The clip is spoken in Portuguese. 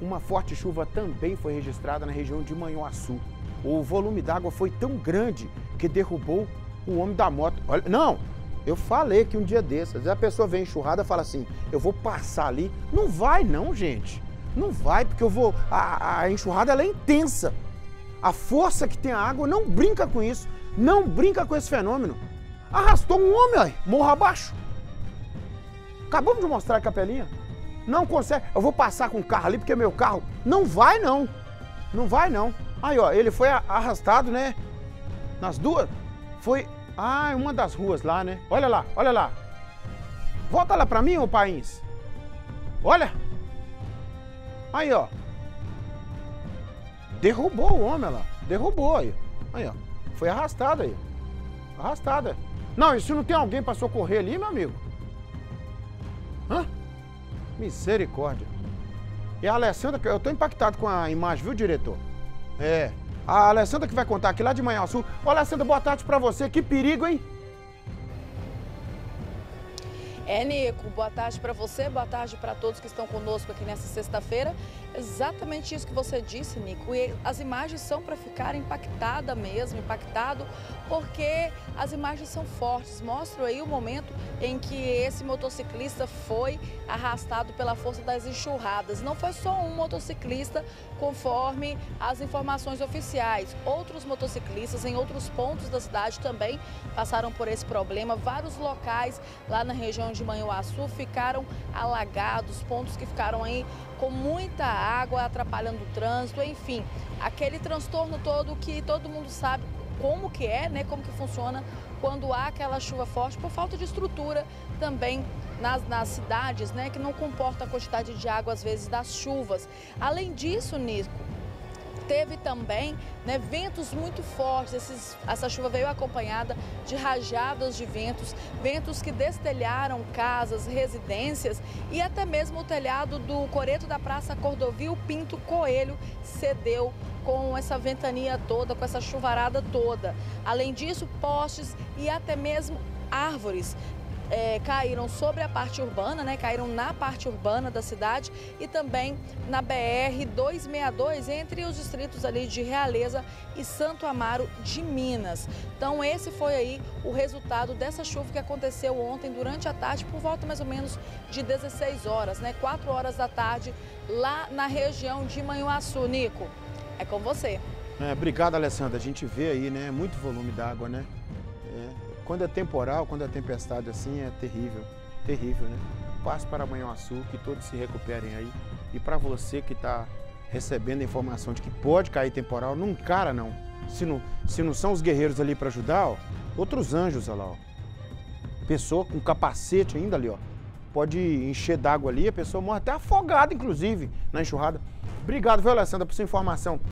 uma forte chuva também foi registrada na região de Manhuaçu. O volume d'água foi tão grande que derrubou o homem da moto. Olha, não, eu falei que um dia desses, às vezes a pessoa vem enxurrada e fala assim, eu vou passar ali. Não vai não, gente. Não vai, porque a enxurrada ela é intensa. A força que tem a água não brinca com isso. Não brinca com esse fenômeno. Arrastou um homem, aí, morro abaixo. Acabamos de mostrar a capelinha. Não consegue. Eu vou passar com o carro ali, porque meu carro não vai não. Não vai não. Aí, ó, ele foi arrastado, né? Nas duas. Foi, uma das ruas lá, né? Olha lá, olha lá. Volta lá pra mim, ô Pains. Olha. Aí, ó. Derrubou o homem lá. Derrubou aí. Aí, ó. Foi arrastado aí. Arrastada. Não, e se não tem alguém pra socorrer ali, meu amigo? Hã? Misericórdia. E a Alessandra, eu tô impactado com a imagem, viu, diretor? É. A Alessandra que vai contar aqui lá de Manhuaçu. Ô, Alessandra, boa tarde pra você. Que perigo, hein? Nico, boa tarde para você, boa tarde para todos que estão conosco aqui nessa sexta-feira. Exatamente isso que você disse, Nico. E as imagens são para ficar impactado, porque as imagens são fortes. Mostram aí o momento em que esse motociclista foi arrastado pela força das enxurradas. Não foi só um motociclista, conforme as informações oficiais. Outros motociclistas em outros pontos da cidade também passaram por esse problema. Vários locais lá na região de Manhuaçu ficaram alagados, pontos que ficaram aí com muita água, atrapalhando o trânsito, enfim, aquele transtorno todo que todo mundo sabe como que é, né, como que funciona quando há aquela chuva forte, por falta de estrutura também nas cidades, né, que não comporta a quantidade de água, às vezes, das chuvas. Além disso, Nico, teve também, né, ventos muito fortes. Essa chuva veio acompanhada de rajadas de ventos, ventos que destelharam casas, residências e até mesmo o telhado do coreto da Praça Cordovil Pinto Coelho cedeu com essa ventania toda, com essa chuvarada toda. Além disso, postes e até mesmo árvores caíram sobre a parte urbana, né? Caíram na parte urbana da cidade e também na BR-262, entre os distritos ali de Realeza e Santo Amaro de Minas. Então esse foi aí o resultado dessa chuva que aconteceu ontem durante a tarde, por volta mais ou menos de 16 horas, né? 4 horas da tarde, lá na região de Manhuaçu. Nico, é com você. Obrigado, Alessandra. A gente vê aí, né? Muito volume d'água, né? Quando é temporal, quando é tempestade assim, é terrível, terrível, né? Passe para Manhuaçu, que todos se recuperem aí. E para você que está recebendo a informação de que pode cair temporal, não encara não. Se não são os guerreiros ali para ajudar, ó, outros anjos, olha lá, ó. Pessoa com capacete ainda ali, ó. Pode encher d'água ali, a pessoa morre até afogada, inclusive, na enxurrada. Obrigado, viu, Alessandra, por sua informação.